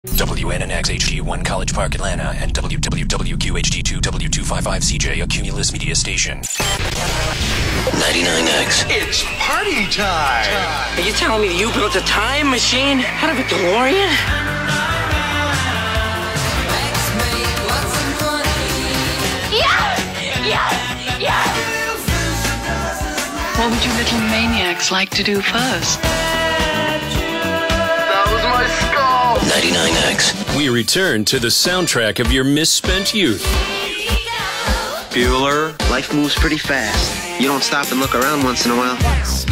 WNNX HD1 College Park, Atlanta, and WWWQHD2 W255CJ, a Cumulus media station. 99X. It's party time! Are you telling me you built a time machine out of a DeLorean? Yes! What would you little maniacs like to do first? That was my skull! 99X. We return to the soundtrack of your misspent youth. Bueller, life moves pretty fast. You don't stop and look around once in a while.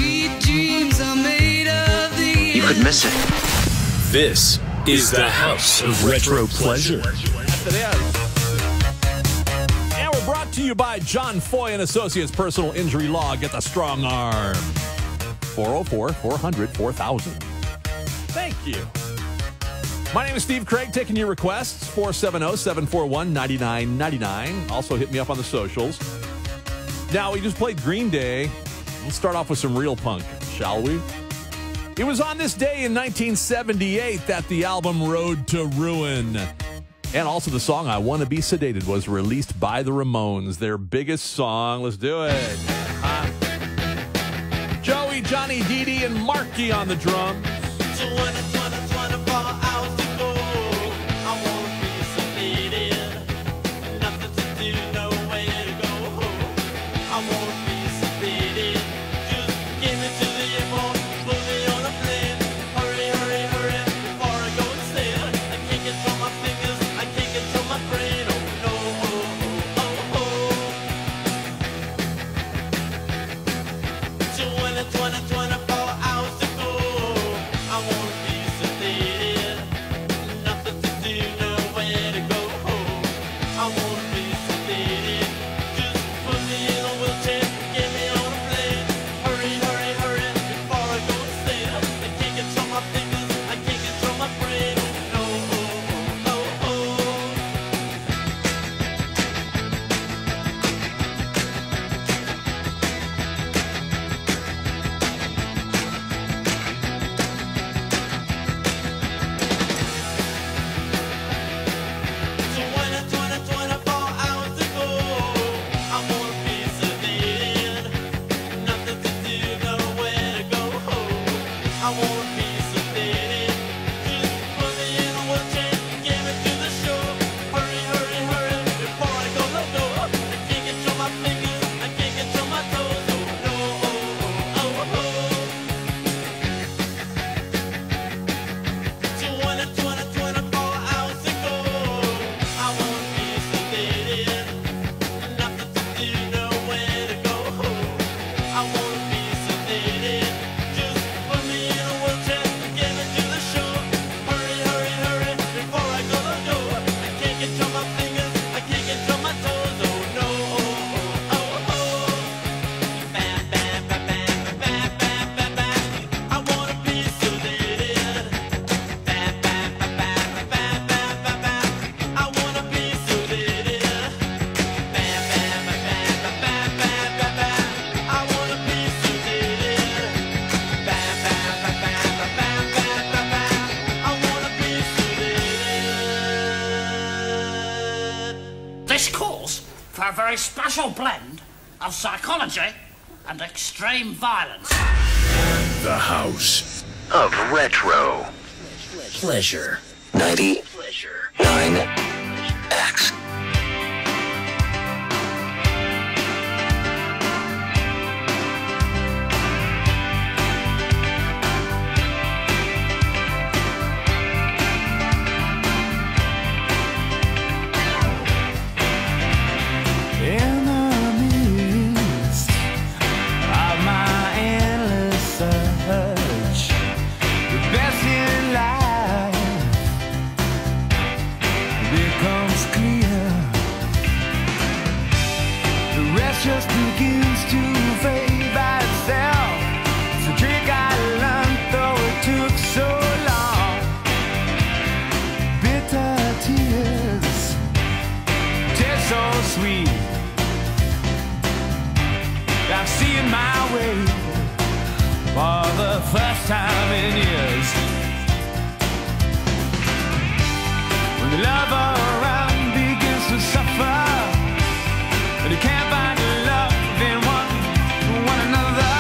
You could miss it. This is the House of Retro Pleasure. And we're brought to you by John Foy and Associates Personal Injury Law. Get the strong arm. 404-400-4000. Thank you. My name is Steve Craig, taking your requests, 470-741-9999. Also hit me up on the socials. Now, we just played Green Day. Let's start off with some real punk, shall we? It was on this day in 1978 that the album Road to Ruin, and also the song I Want to Be Sedated, was released by the Ramones, their biggest song. Let's do it. Joey, Johnny, Dee Dee, and Marky on the drums. This calls for a very special blend of psychology and extreme violence. The House Of Retro Pleasure. 99X. Love around begins to suffer, and you can't find love in one another.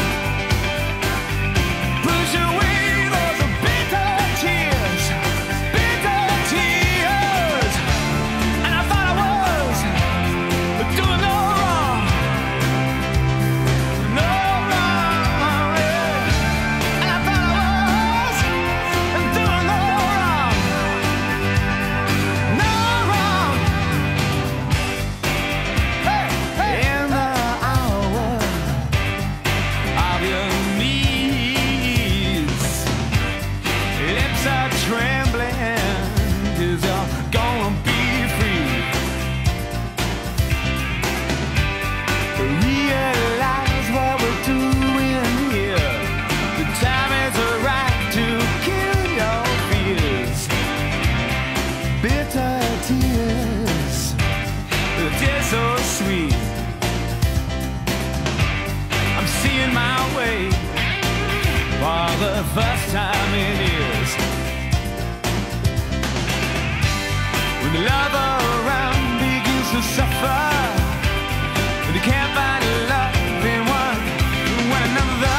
Push away those bitter tears, and I thought I was doing no wrong, yeah. And I thought I was doing no wrong. Hey, in the hour of your needs, lips are trembling, 'cause you're gonna be free. Realize what we're doing here. The time is right to kill your fears. Bitter tears, they're so sweet. I'm seeing my way for the first time in years. When the love around begins to suffer, and you can't find love in one another.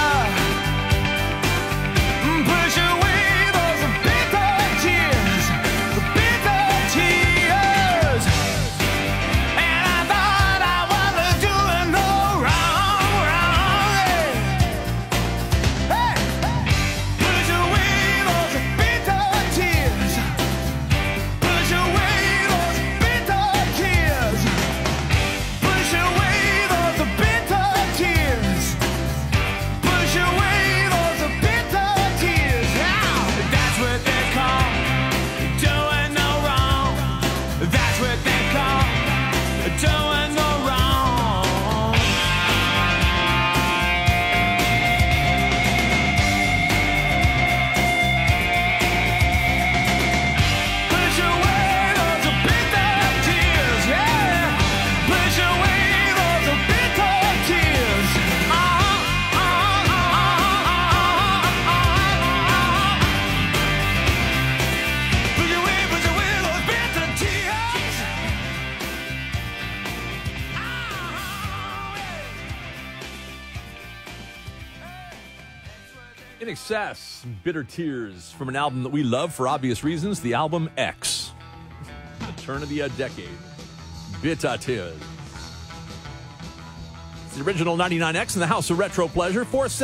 Push away those bitter tears, and I thought I was doing no wrong. Hey, push away those bitter tears, push away those bitter tears, push away those bitter tears, push away those bitter tears. Now, that's what they call doing no wrong. That's what they call doing no wrong. Push away those bitter tears, yeah. Push away those bitter tears. Push away those bitter tears. In Excess, Bitter Tears, from an album that we love for obvious reasons, the album X. The turn of the decade. Bitter Tears. It's the original 99X in the House of Retro Pleasure.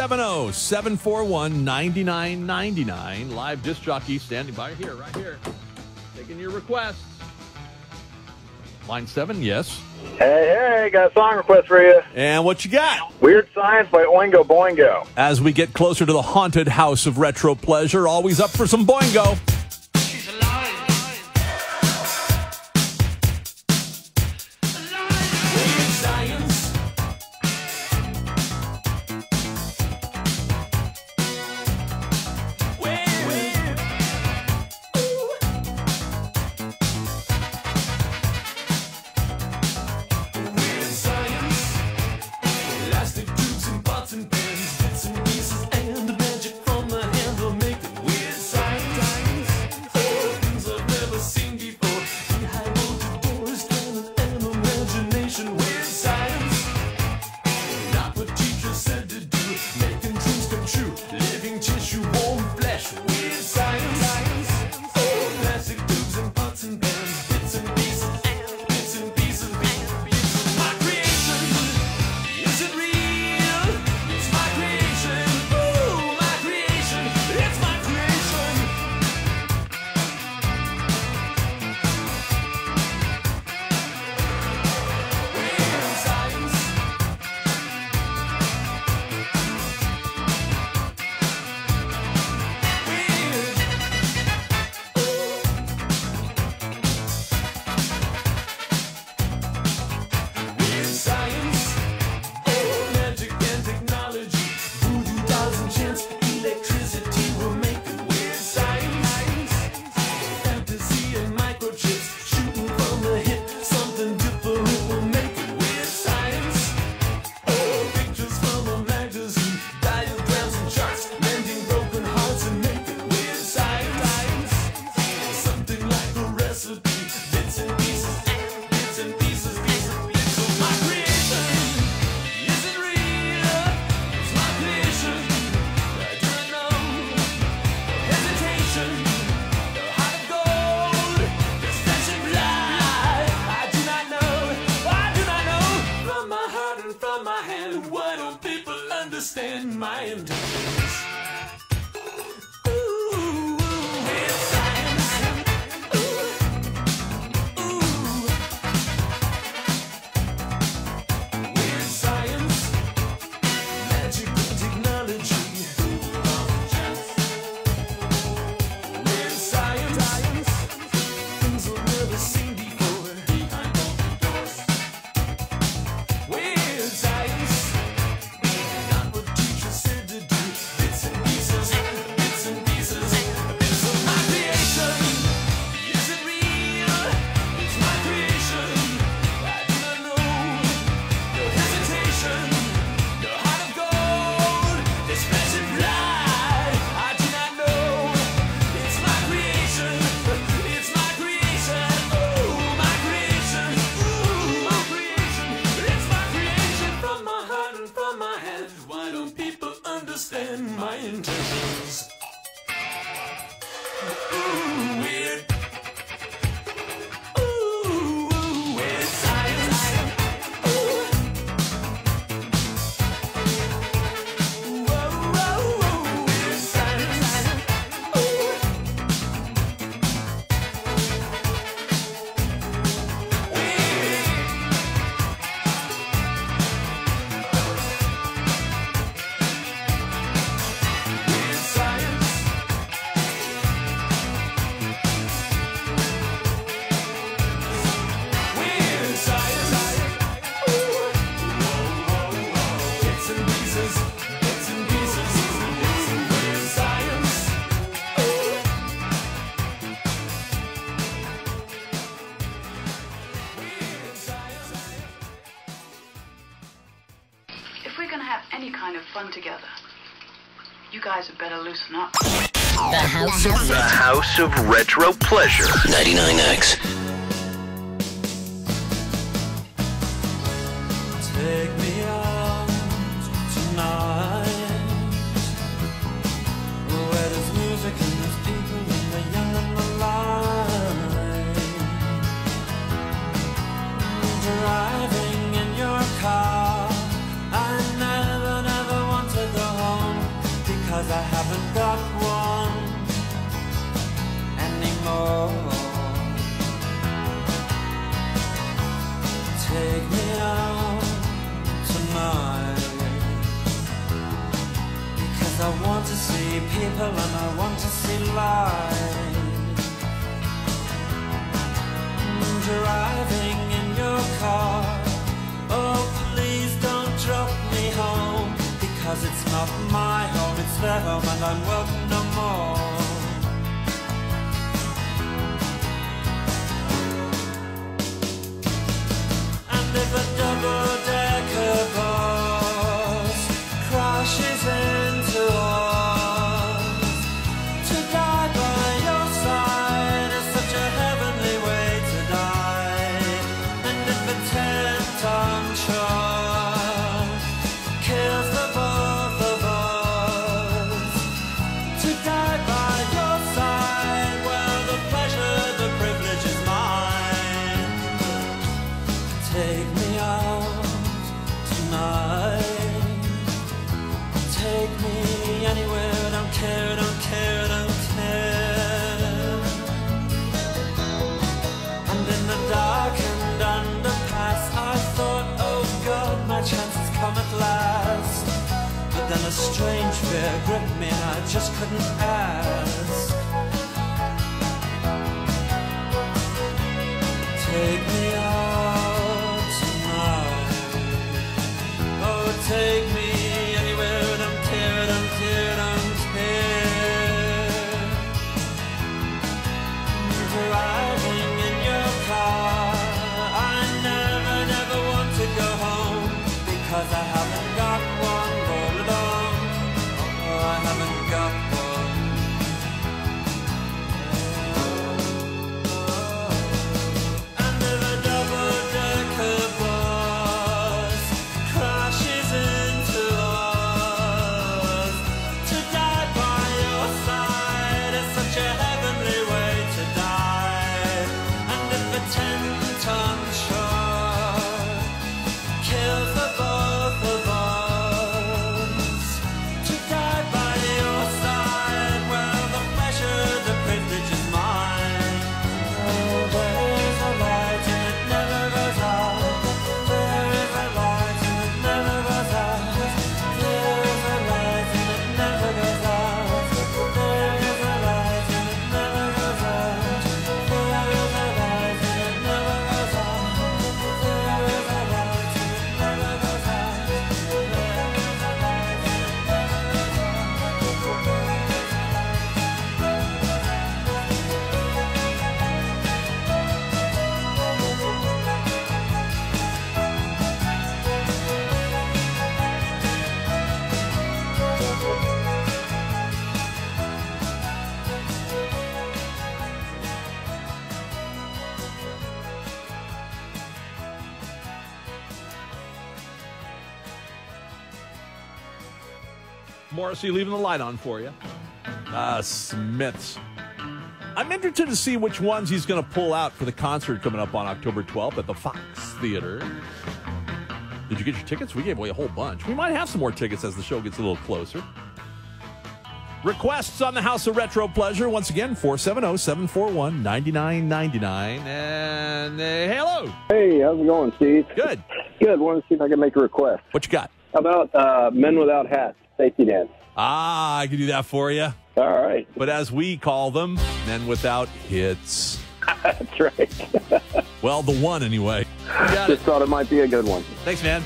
470-741-9999. Live disc jockey standing by here, right here. Taking your requests. Line 7, yes. Hey, got a song request for you. And what you got? Weird Science by Oingo Boingo. As we get closer to the haunted House of Retro Pleasure, always up for some Boingo. Bits and pieces and the magic from the handle make the weird science. any kind of fun together. You guys had better loosen up. The House of Retro Pleasure. 99X. Take me out tonight, where there's music and there's people and the young and the light. Driving in your car, I never want to go home, because I haven't got one anymore. Take me out tonight, because I want to see people and I want to see light. Driving in your car, oh please don't drop me home, because it's not my home, it's their home and I'm welcome no more. And if a double-decker bus crashes into us, to die by your side is such a heavenly way to die. And if a 10-ton truck kills the both of us, to die by your side, well, the pleasure, the privilege is mine. Take me out tonight, take me anywhere, don't care, don't care, don't care. And in the darkened underpass, I thought, oh God, my chance has come at last. But then a strange fear gripped me and I just couldn't ask. Take me out tonight, oh take me anywhere, don't care, don't care, don't care. Driving in your car, I never want to go home, because I haven't got one all along. Oh, I haven't got one. And if a double-decker bus crashes into us, to die by your side is such a heavenly way to die. And if a 10-ton truck kills the both of us, to die by your side, well, the pleasure, the privilege is mine. Oh, there is a light and it never goes out. There is a light and it never goes out. There is a light and it never goes out. There is a light and it never goes out. There is a light and it never goes out. There is a light and it never goes out. There is a light and it never goes out. Morrissey leaving the light on for you. Smiths. I'm interested to see which ones he's going to pull out for the concert coming up on October 12th at the Fox Theater. Did you get your tickets? We gave away a whole bunch. We might have some more tickets as the show gets a little closer. Requests on the House of Retro Pleasure. Once again, 470-741-9999. And hello. Hey, how's it going, Steve? Good. Good. Wanted to see if I can make a request. What you got? How about Men Without Hats, Safety Dance? I can do that for you. All right. But as we call them, Men Without Hits. That's right. Well, the one anyway. Just thought it might be a good one. Thanks, man.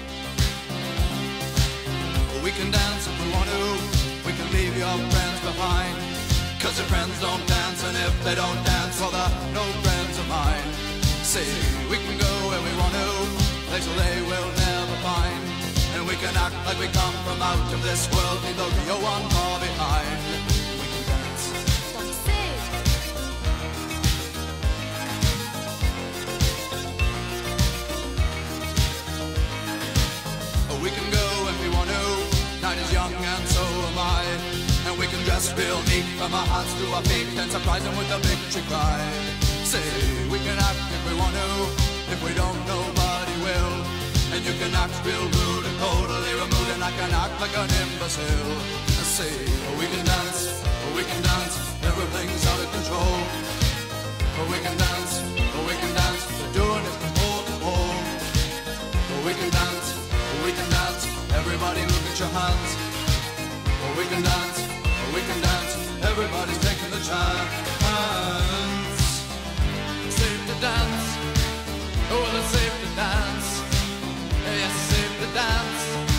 We can dance if we want to. We can leave your friends behind. Cause your friends don't dance, and if they don't dance, well, they're no friends of mine. See, we can go where we want to, places they will never find. And we We can act like we come from out of this world, leave the real one far behind. We can dance. We can go if we want to. Night is young and so am I. And we can dress real neat from our hearts to our feet and surprise them with a victory cry. Say, we can act if we want to. If we don't, nobody will. And you can act real rude and totally removed, and I can act like an imbecile. Say, we can dance, everything's out of control. We can dance, we're doing it from pole to pole. We can dance, everybody look at your hands. We can dance, everybody's taking the chance. Safe to dance, oh well it's safe to dance. Yes, it's safe to dance.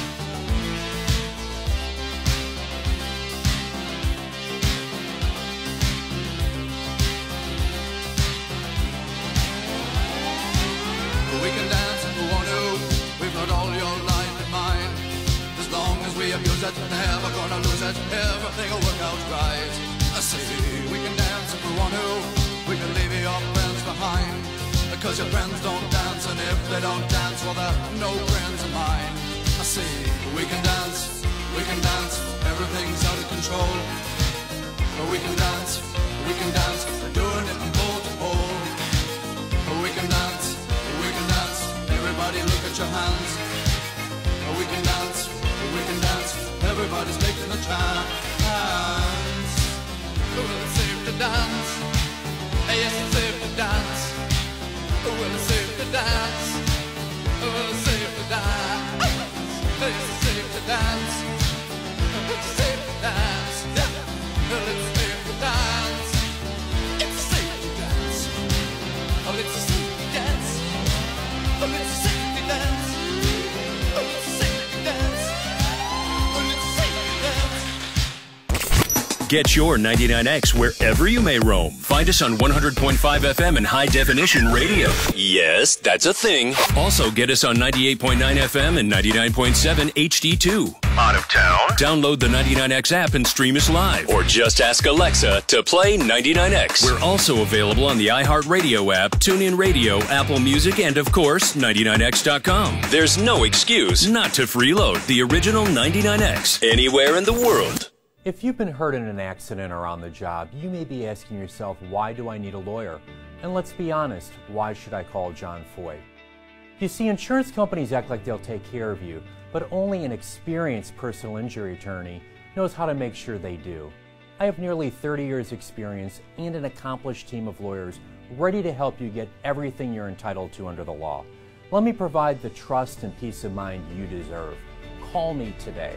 We can dance if we want to. We've got all your life in mind. As long as we abuse it, never gonna lose it. Everything will work out right. I say we can dance if we want to. We can leave your friends behind. Because your friends don't dance, and if they don't dance, well they're no friends of mine. I say we can dance, everything's out of control. But we can dance, we're doing it from pole to pole. We can dance, everybody look at your hands. We can dance, everybody's taking a chance. Well, it's safe to dance. Yes, it's safe to dance. Well, it's safe to dance. Well, it's safe to dance. It's safe to dance. It's safe to dance. Well, it's safe to dance. It's safe to dance. Oh, it's safe to dance. Oh, it's safe to dance. Oh, it's safe to dance. Oh, it's safe to dance. Get your 99X wherever you may roam. Find us on 100.5 FM and high definition radio. Yes, that's a thing. Also get us on 98.9 FM and 99.7 HD2. Out of town? Download the 99X app and stream us live. Or just ask Alexa to play 99X. We're also available on the iHeartRadio app, TuneIn Radio, Apple Music, and of course, 99X.com. There's no excuse not to freeload the original 99X anywhere in the world. If you've been hurt in an accident or on the job, you may be asking yourself, why do I need a lawyer? And let's be honest, why should I call John Foy? You see, insurance companies act like they'll take care of you, but only an experienced personal injury attorney knows how to make sure they do. I have nearly 30 years experience and an accomplished team of lawyers ready to help you get everything you're entitled to under the law. Let me provide the trust and peace of mind you deserve. Call me today.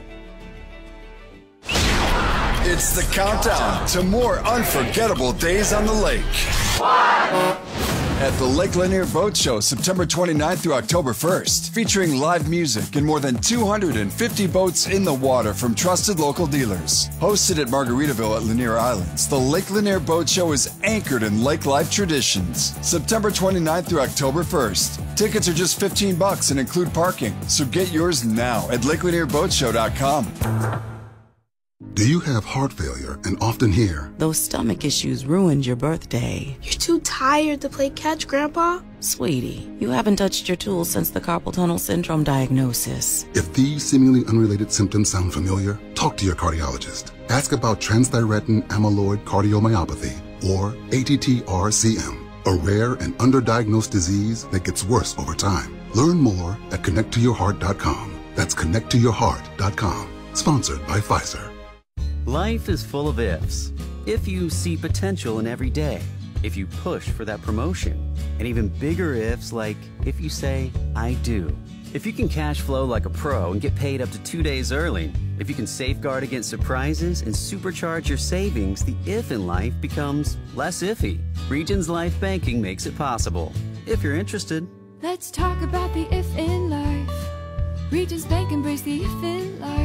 It's the countdown to more unforgettable days on the lake. At the Lake Lanier Boat Show, September 29th through October 1st, featuring live music and more than 250 boats in the water from trusted local dealers. Hosted at Margaritaville at Lanier Islands, the Lake Lanier Boat Show is anchored in lake life traditions. September 29th through October 1st. Tickets are just $15 and include parking, so get yours now at LakeLanierBoatShow.com. Do you have heart failure and often hear, "Those stomach issues ruined your birthday"? "You're too tired to play catch, Grandpa." Sweetie, you haven't touched your tools since the carpal tunnel syndrome diagnosis. If these seemingly unrelated symptoms sound familiar, talk to your cardiologist. Ask about transthyretin amyloid cardiomyopathy, or ATTR-CM, a rare and underdiagnosed disease that gets worse over time. Learn more at connecttoyourheart.com. That's connecttoyourheart.com. Sponsored by Pfizer. Life is full of ifs. If you see potential in every day, if you push for that promotion, and even bigger ifs like if you say, "I do." If you can cash flow like a pro and get paid up to 2 days early, if you can safeguard against surprises and supercharge your savings, the if in life becomes less iffy. Regions Life Banking makes it possible. If you're interested. Let's talk about the if in life. Regions Bank embrace the if in life.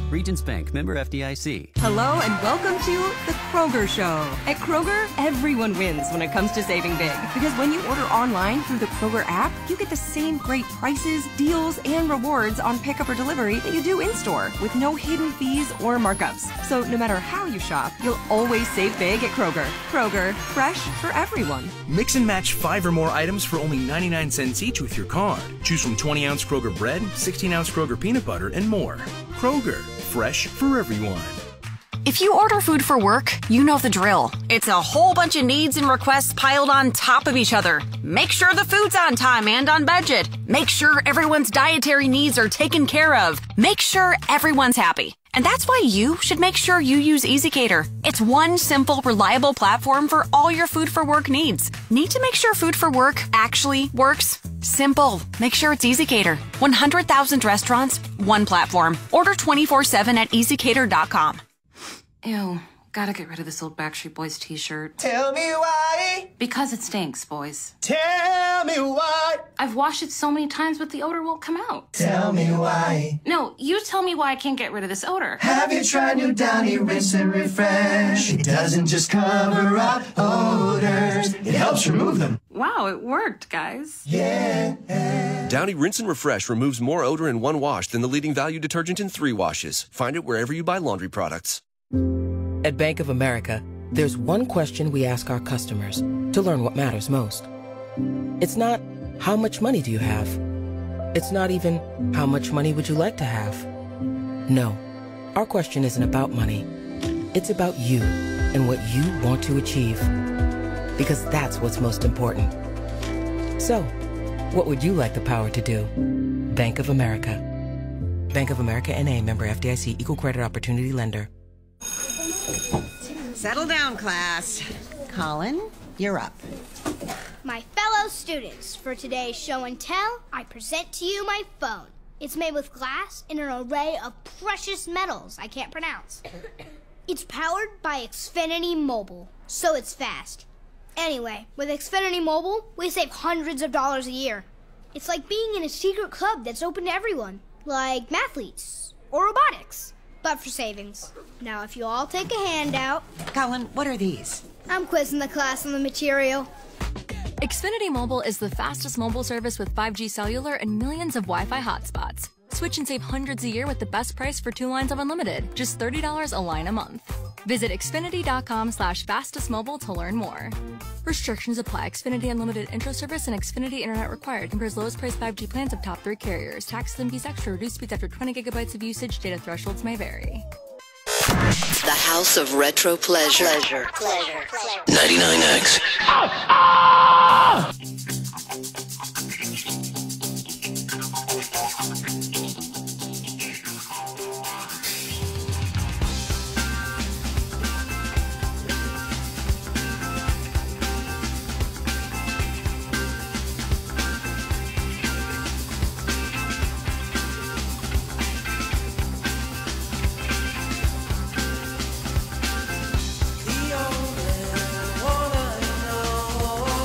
Regions Bank, member FDIC. Hello and welcome to The Kroger Show. At Kroger, everyone wins when it comes to saving big. Because when you order online through the Kroger app, you get the same great prices, deals, and rewards on pickup or delivery that you do in-store with no hidden fees or markups. So no matter how you shop, you'll always save big at Kroger. Kroger, fresh for everyone. Mix and match 5 or more items for only 99 cents each with your card. Choose from 20-ounce Kroger bread, 16-ounce Kroger peanut butter, and more. Kroger, fresh for everyone. If you order food for work, you know the drill. It's a whole bunch of needs and requests piled on top of each other. Make sure the food's on time and on budget. Make sure everyone's dietary needs are taken care of. Make sure everyone's happy. And that's why you should make sure you use ezCater. It's one simple, reliable platform for all your food for work needs. Need to make sure food for work actually works? Simple. Make sure it's ezCater. 100,000 restaurants, one platform. Order 24/7 at ezCater.com. Ew, gotta get rid of this old Backstreet Boys t-shirt. Tell me why. Because it stinks, boys. Tell me why. I've washed it so many times, but the odor won't come out. Tell me why. No, you tell me why I can't get rid of this odor. Have you tried new Downy Rinse and Refresh? It doesn't just cover up odors, it helps remove them. Wow, it worked, guys. Yeah. Downy Rinse and Refresh removes more odor in one wash than the leading value detergent in 3 washes. Find it wherever you buy laundry products. At Bank of America, there's one question we ask our customers to learn what matters most. It's not, how much money do you have? It's not even, how much money would you like to have? No, our question isn't about money. It's about you and what you want to achieve. Because that's what's most important. So, what would you like the power to do? Bank of America. Bank of America N.A. member FDIC, equal credit opportunity lender. Settle down, class. Colin, you're up. My fellow students, for today's show and tell, I present to you my phone. It's made with glass and an array of precious metals I can't pronounce. It's powered by Xfinity Mobile, so it's fast. Anyway, with Xfinity Mobile, we save hundreds of dollars a year. It's like being in a secret club that's open to everyone, like mathletes or robotics, but for savings. Now, if you all take a handout... Colin, what are these? I'm quizzing the class on the material. Xfinity Mobile is the fastest mobile service with 5G cellular and millions of Wi-Fi hotspots. Switch and save hundreds a year with the best price for 2 lines of unlimited, just $30 a line a month. Visit Xfinity.com/fastestmobile to learn more. Restrictions apply. Xfinity Unlimited intro service and Xfinity Internet required. Compares lowest price 5G plans of top 3 carriers. Taxes and fees extra. Reduced speeds after 20 gigabytes of usage. Data thresholds may vary. The House of Retro Pleasure. 99X. The only one I know.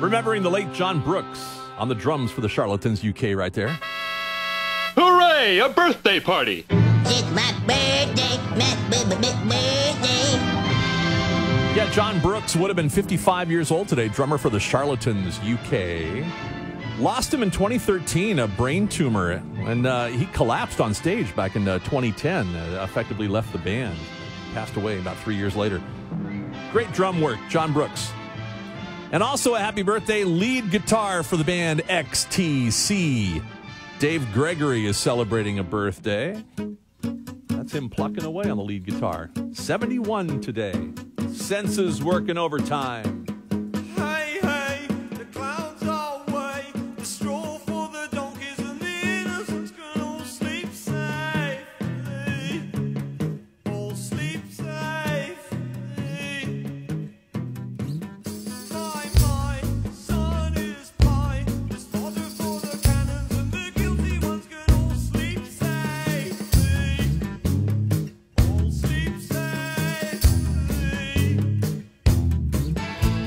Remembering the late John Brooks on the drums for the Charlatans UK right there. Hooray! A birthday party! It's my birthday, Yeah, John Brooks would have been 55 years old today, drummer for the Charlatans UK. Lost him in 2013, a brain tumor, and he collapsed on stage back in 2010, effectively left the band. Passed away about 3 years later. Great drum work, John Brooks. And also a happy birthday, lead guitar for the band XTC. Dave Gregory is celebrating a birthday. That's him plucking away on the lead guitar. 71 today. Senses working overtime. Hey, hey, the clouds are away. The straw for the donkeys and the innocents can all sleep safely. All sleep safely. My son is pie. There's fodder for the cannons and the guilty ones can all sleep safely. All sleep safely.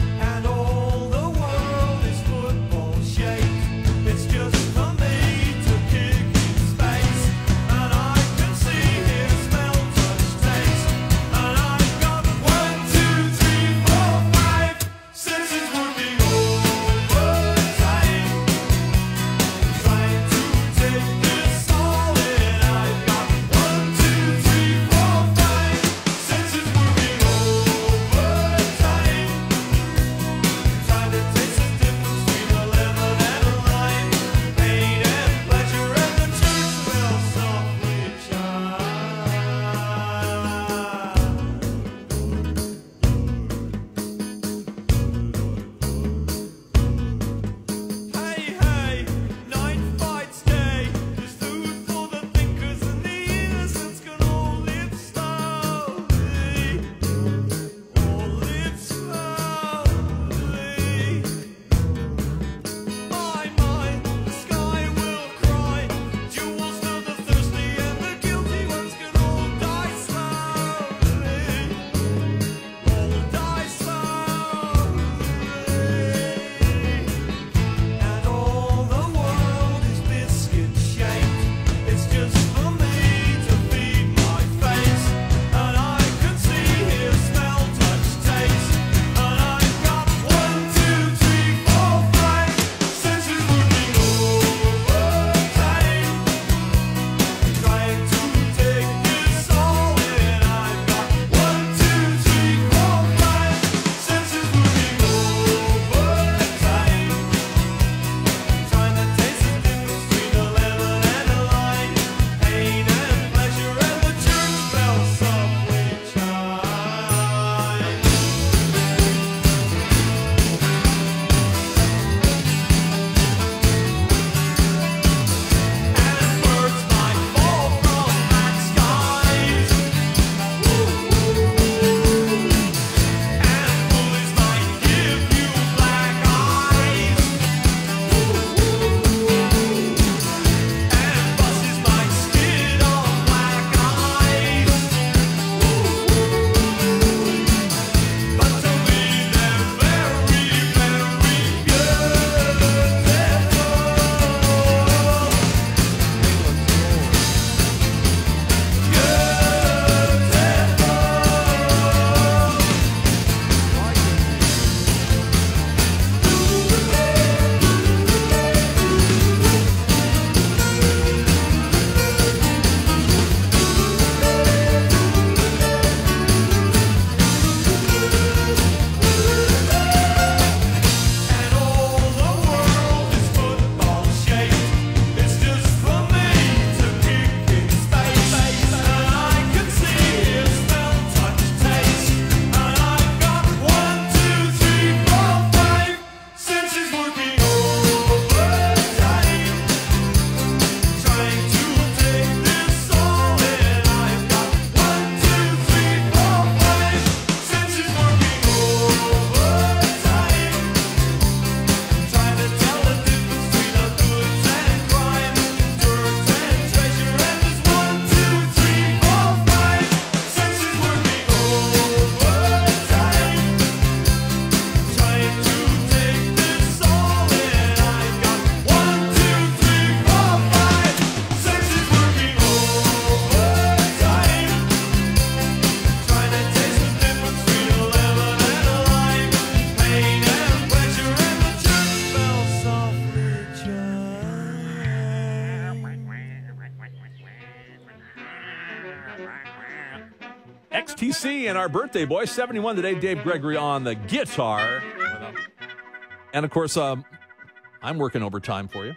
PC and our birthday boy, 71 today, Dave Gregory on the guitar. And, of course, I'm working overtime for you.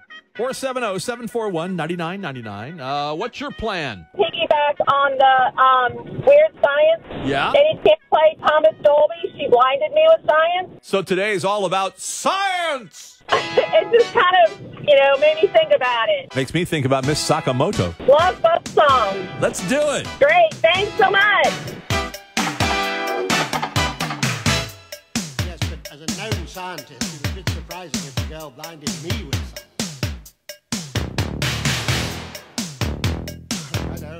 470-741-9999. What's your plan? Piggyback on the weird science. Yeah? Any chance play Thomas Dolby? She blinded me with science. So today is all about science. It just kind of, made me think about it. Makes me think about Miss Sakamoto. Love both songs. Let's do it. Great. Thanks so much. Yes, but as a known scientist, it was a bit surprising if the girl blinded me with science. I know.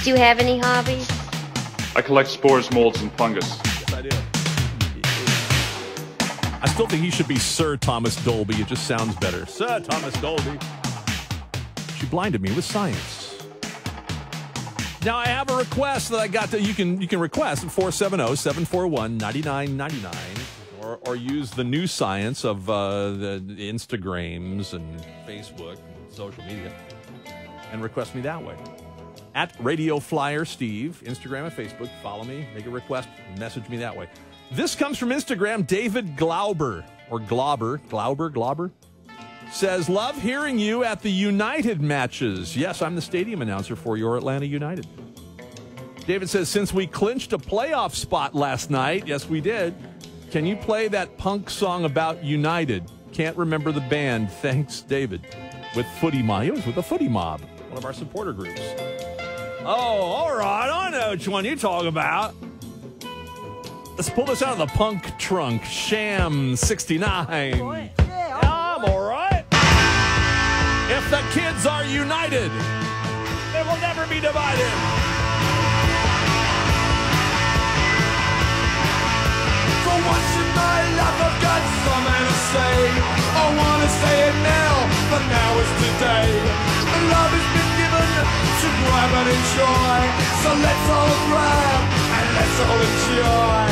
Do you have any hobbies? I collect spores, molds, and fungus. Yes, I do. I still think he should be Sir Thomas Dolby. It just sounds better. Sir Thomas Dolby. She blinded me with science. Now I have a request that I got to. You can request at 470-741-9999 or use the new science of the Instagrams and Facebook and social media and request me that way. At Radio Flyer Steve, Instagram and Facebook. Follow me, make a request, message me that way. This comes from Instagram. David Glauber, says, love hearing you at the United matches. Yes, I'm the stadium announcer for your Atlanta United. David says, since we clinched a playoff spot last night, yes, we did, can you play that punk song about United? Can't remember the band. Thanks, David. With Footy Mob. It was with the Footy Mob, one of our supporter groups. Oh, all right. I know which one you're talking about. Let's pull this out of the punk trunk. Sham 69. Yeah, I'm all right. If the kids are united, they will never be divided. For once in my life I've got something to say. I want to say it now, but now is today. Love has been given to grab and enjoy. So let's all grab and let's all enjoy.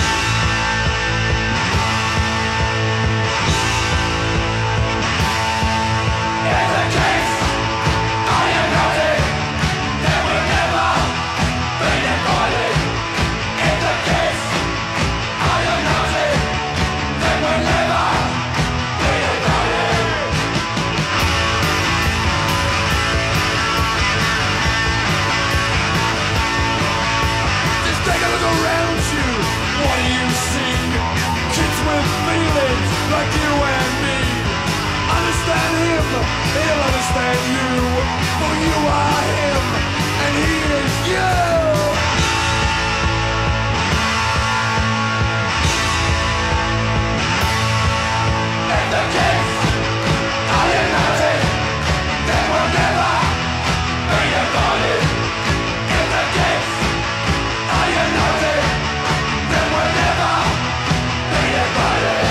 In the case I am nothing, there will never be divided. In the case I am nothing, there will never be divided. Just take a look around you, what do you see? Kids with feelings like you and me. Understand him, he'll understand you. For you are him, and he is you. In the case I am nothing, there will never be divided. In the case I am nothing, there will never be divided.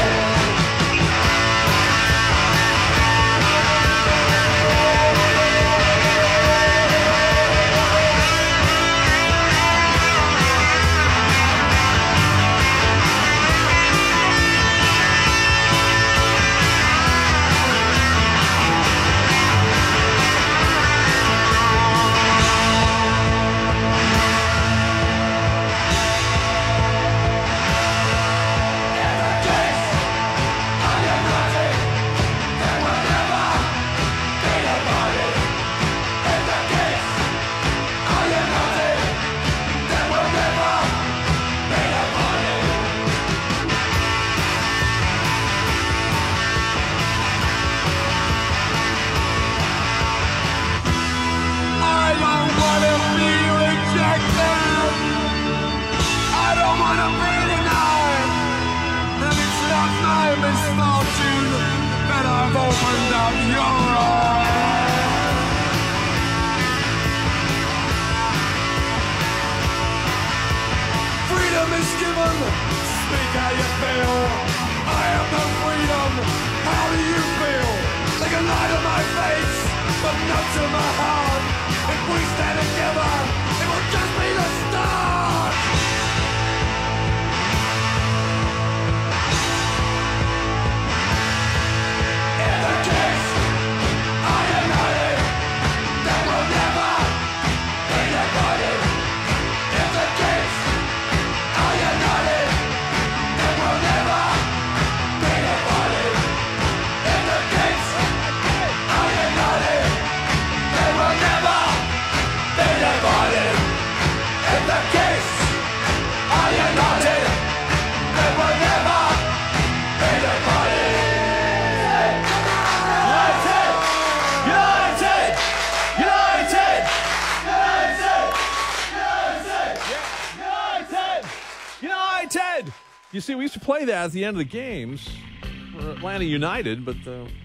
You see, we used to play that at the end of the games for Atlanta United, but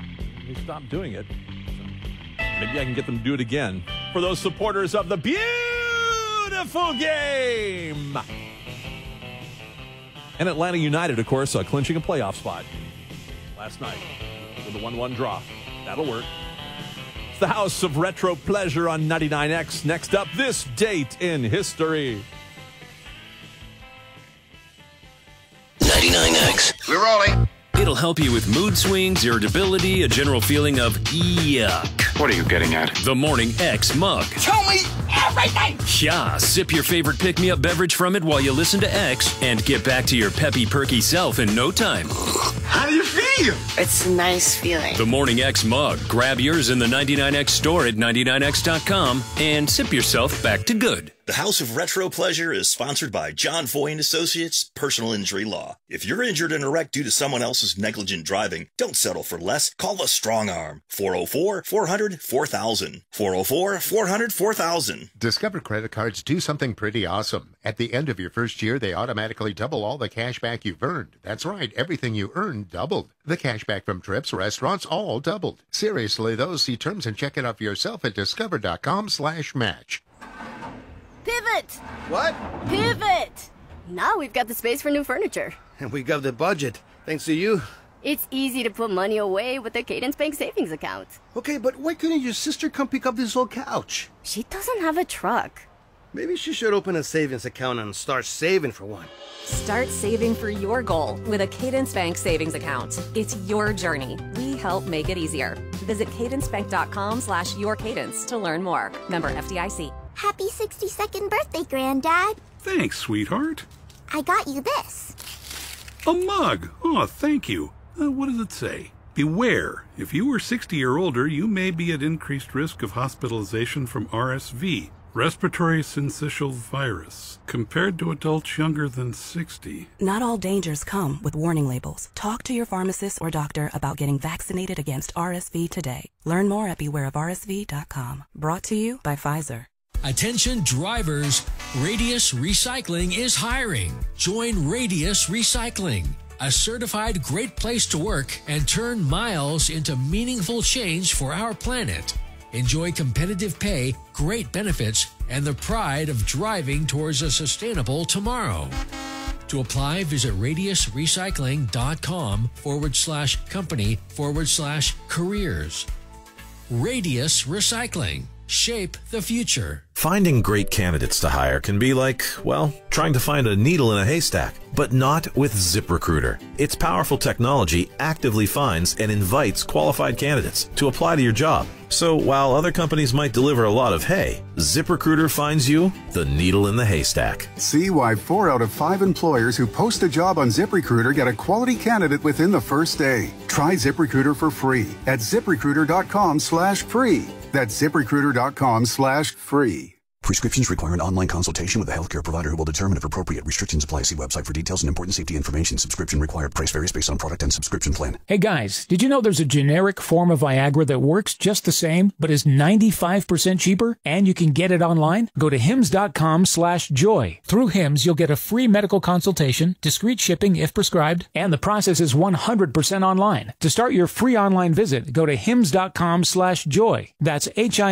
we stopped doing it. So maybe I can get them to do it again. For those supporters of the beautiful beautiful game. And Atlanta United, of course, clinching a playoff spot last night with a 1-1 draw. That'll work. It's the House of Retro Pleasure on 99X. Next up, this date in history. 99X. We're rolling. It'll help you with mood swings, irritability, a general feeling of yuck. What are you getting at? The Morning X mug. Tell me everything. Yeah, sip your favorite pick-me-up beverage from it while you listen to X and get back to your peppy, perky self in no time. How do you feel? It's a nice feeling. The Morning X mug. Grab yours in the 99X store at 99X.com and sip yourself back to good. The House of Retro Pleasure is sponsored by John Foy & Associates Personal Injury Law. If you're injured in a wreck due to someone else's negligent driving, don't settle for less. Call the Strong Arm. 404-400-4000. 404-400-4000. Discover credit cards do something pretty awesome. At the end of your first year, they automatically double all the cash back you've earned. That's right, everything you earned doubled. The cash back from trips, restaurants, all doubled. Seriously, though, see terms and check it out for yourself at discover.com/match. Pivot! What? Pivot! Now we've got the space for new furniture. And we got the budget, thanks to you. It's easy to put money away with the Cadence Bank savings account. Okay, but why couldn't your sister come pick up this old couch? She doesn't have a truck. Maybe she should open a savings account and start saving for one. Start saving for your goal with a Cadence Bank savings account. It's your journey. We help make it easier. Visit cadencebank.com/yourcadence to learn more. Member FDIC. Happy 62nd birthday, Granddad. Thanks, sweetheart. I got you this. A mug. Oh, thank you. What does it say? Beware. If you are 60 or older, you may be at increased risk of hospitalization from RSV, respiratory syncytial virus, compared to adults younger than 60. Not all dangers come with warning labels. Talk to your pharmacist or doctor about getting vaccinated against RSV today. Learn more at bewareofrsv.com. Brought to you by Pfizer. Attention drivers, Radius Recycling is hiring. Join Radius Recycling, a certified great place to work and turn miles into meaningful change for our planet. Enjoy competitive pay, great benefits, and the pride of driving towards a sustainable tomorrow. To apply, visit radiusrecycling.com/company/careers. Radius Recycling. Shape the future. Finding great candidates to hire can be like, well, trying to find a needle in a haystack, but not with ZipRecruiter. Its powerful technology actively finds and invites qualified candidates to apply to your job. So while other companies might deliver a lot of hay, ZipRecruiter finds you the needle in the haystack. See why 4 out of 5 employers who post a job on ZipRecruiter get a quality candidate within the first day. Try ZipRecruiter for free at ZipRecruiter.com/free. That's ZipRecruiter.com/free. Prescriptions require an online consultation with a healthcare provider who will determine if appropriate. Restrictions apply. See website for details and important safety information. Subscription required. Price varies based on product and subscription plan. Hey guys, did you know there's a generic form of Viagra that works just the same, but is 95% cheaper? And you can get it online? Go to hims.com/joy. Through Hims, you'll get a free medical consultation, discreet shipping if prescribed, and the process is 100% online. To start your free online visit, go to hims.com/joy. That's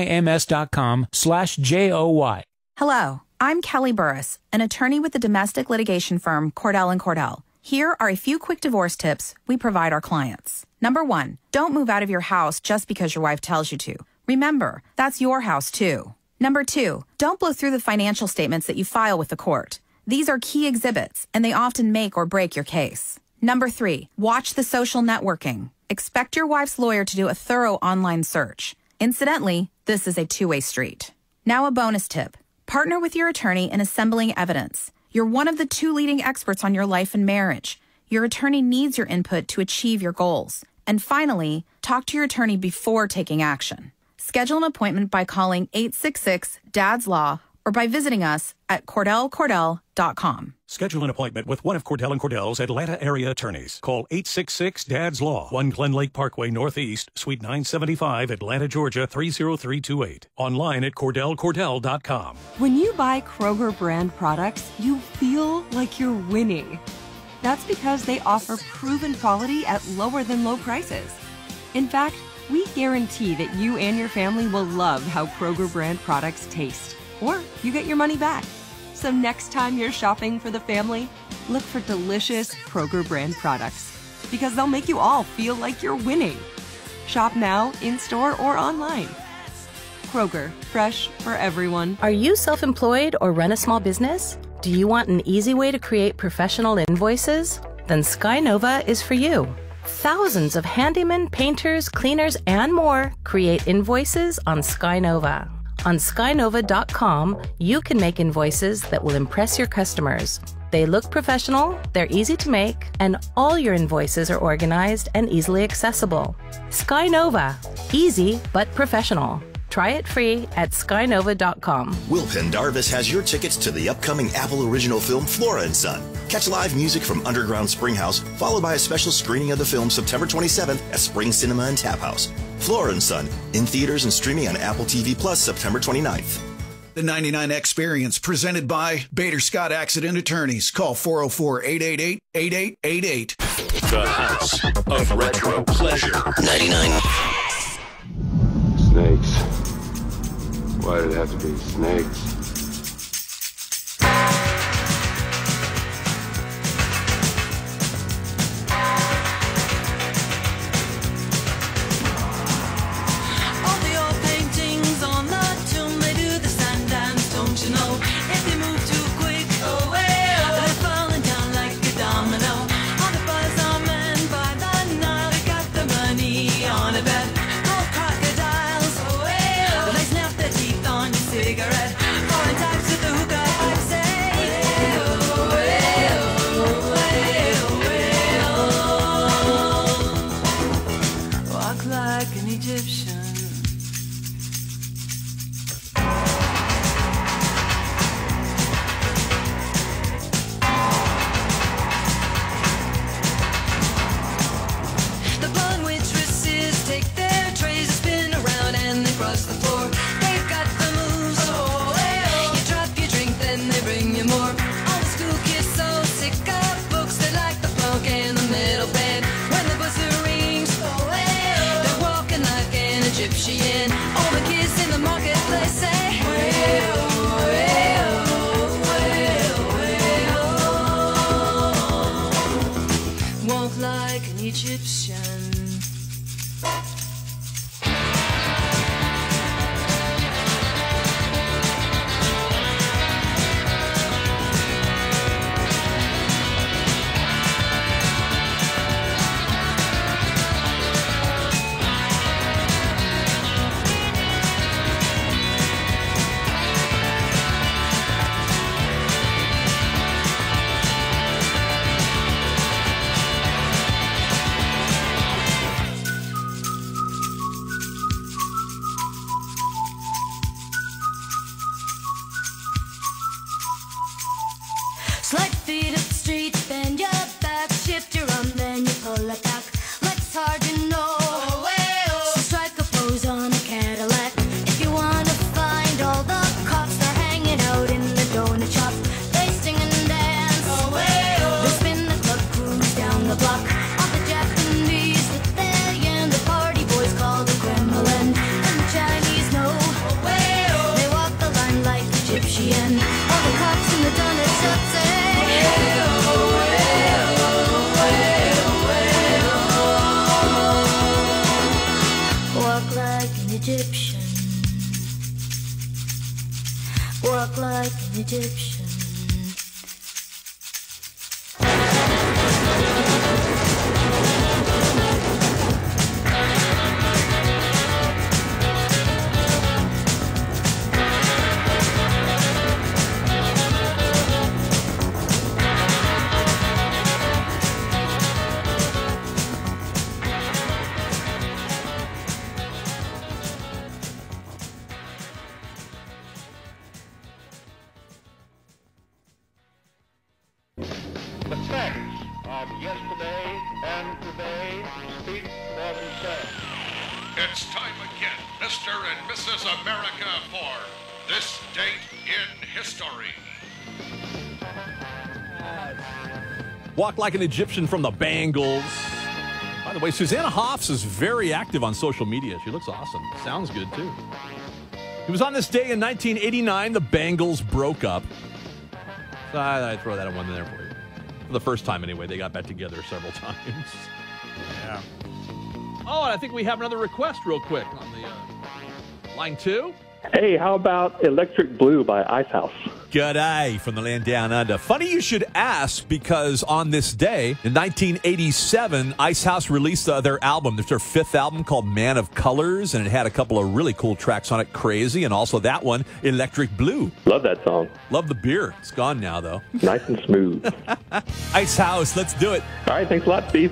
HIMS.com/JOY. Hello, I'm Kelly Burris, an attorney with the domestic litigation firm Cordell & Cordell. Here are a few quick divorce tips we provide our clients. Number 1, don't move out of your house just because your wife tells you to. Remember, that's your house too. Number 2, don't blow through the financial statements that you file with the court. These are key exhibits, and they often make or break your case. Number 3, watch the social networking. Expect your wife's lawyer to do a thorough online search. Incidentally, this is a two-way street. Now a bonus tip. Partner with your attorney in assembling evidence. You're one of the 2 leading experts on your life and marriage. Your attorney needs your input to achieve your goals. And finally, talk to your attorney before taking action. Schedule an appointment by calling 866-DADS-LAW or by visiting us at CordellCordell.com. Schedule an appointment with one of Cordell & Cordell's Atlanta area attorneys. Call 866-DADS-LAW, 1 Glen Lake Parkway Northeast, Suite 975, Atlanta, Georgia, 30328. Online at CordellCordell.com. When you buy Kroger brand products, you feel like you're winning. That's because they offer proven quality at lower than low prices. In fact, we guarantee that you and your family will love how Kroger brand products taste. Or you get your money back. So next time you're shopping for the family, look for delicious Kroger brand products, because they'll make you all feel like you're winning. Shop now, in-store, or online. Kroger, fresh for everyone. Are you self-employed or run a small business? Do you want an easy way to create professional invoices? Then Skynova is for you. Thousands of handymen, painters, cleaners, and more create invoices on Skynova. On Skynova.com, you can make invoices that will impress your customers. They look professional, they're easy to make, and all your invoices are organized and easily accessible. Skynova. Easy but professional. Try it free at Skynova.com. Will Pendarvis has your tickets to the upcoming Apple original film Flora and Son. Catch live music from Underground Springhouse, followed by a special screening of the film September 27th at Spring Cinema and Tap House. Flora and Son, in theaters and streaming on Apple TV Plus September 29th. The 99 Experience, presented by Bader Scott Accident Attorneys. Call 404-888-8888. The House of Retro Pleasure. 99. Snakes. Why did it have to be snakes? Walk like an Egyptian. It's time again, Mr. and Mrs. America, for This Date in History. Walk Like an Egyptian from the Bangles. By the way, Susanna Hoffs is very active on social media. She looks awesome. Sounds good, too. It was on this day in 1989 the Bangles broke up. I throw that one in there for you. For the first time, anyway. They got back together several times. Yeah. Oh, and I think we have another request real quick on the line 2. Hey, how about Electric Blue by Icehouse? G'day from the land down under. Funny you should ask, because on this day, in 1987, Icehouse released their album. It's their 5th album called Man of Colors, and it had a couple of really cool tracks on it, Crazy, and also that one, Electric Blue. Love that song. Love the beer. It's gone now, though. Nice and smooth. Icehouse, let's do it. All right, thanks a lot, Steve.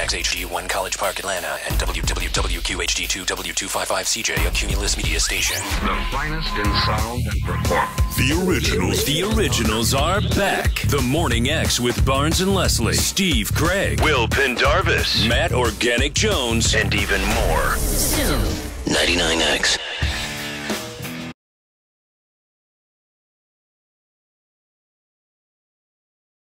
WXHG 1 College Park, Atlanta, and WWWQHD2 W255CJ, a Cumulus Media station. The finest in sound and performance. The originals are back. The Morning X with Barnes and Leslie, Steve Craig, Will Pendarvis, Matt Organic Jones, and even more. Still 99X.